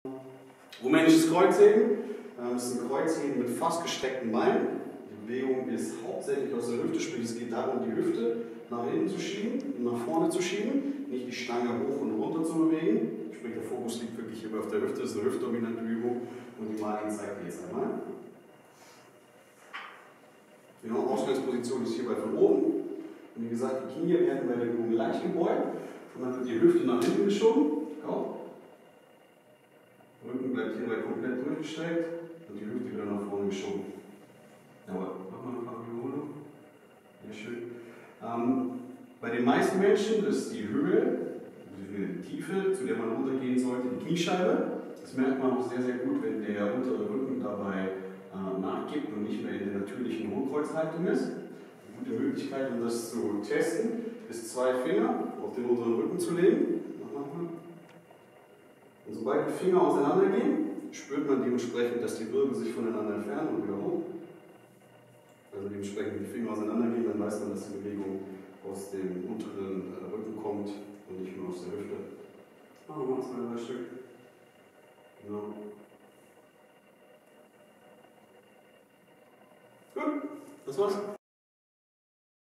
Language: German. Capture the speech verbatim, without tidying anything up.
Rumänisches Kreuzheben. Das ist ein Kreuzheben mit fast gestreckten Beinen. Die Bewegung ist hauptsächlich aus der Hüfte, sprich es geht darum, die Hüfte nach hinten zu schieben und nach vorne zu schieben, nicht die Stange hoch und runter zu bewegen. Sprich der Fokus liegt wirklich hier auf der Hüfte, das ist eine hüftdominante Übung und die Marlin zeigt dir jetzt einmal. Genau, Ausgangsposition ist hierbei von oben. Und wie gesagt, die Knie werden bei der Übung leicht gebeugt und dann wird die Hüfte nach hinten geschoben. Genau. Rücken bleibt hierbei komplett durchgestreckt und die Hüfte wieder nach vorne geschoben. Aber mach mal ein paar Wiederholungen. Sehr schön. Ähm, bei den meisten Menschen ist die Höhe, die Tiefe, zu der man runtergehen sollte, die Kniescheibe. Das merkt man auch sehr, sehr gut, wenn der untere Rücken dabei äh, nachgibt und nicht mehr in der natürlichen Hohlkreuzhaltung ist. Eine gute Möglichkeit, um das zu testen, ist zwei Finger auf den unteren Rücken zu legen. Und sobald die Finger auseinandergehen, spürt man dementsprechend, dass die Wirbel sich voneinander entfernen und wieder hoch. Also dementsprechend, wenn die Finger auseinandergehen, dann weiß man, dass die Bewegung aus dem unteren Rücken kommt und nicht nur aus der Hüfte. Machen wir mal zwei, drei Stück. Genau. Gut, das war's.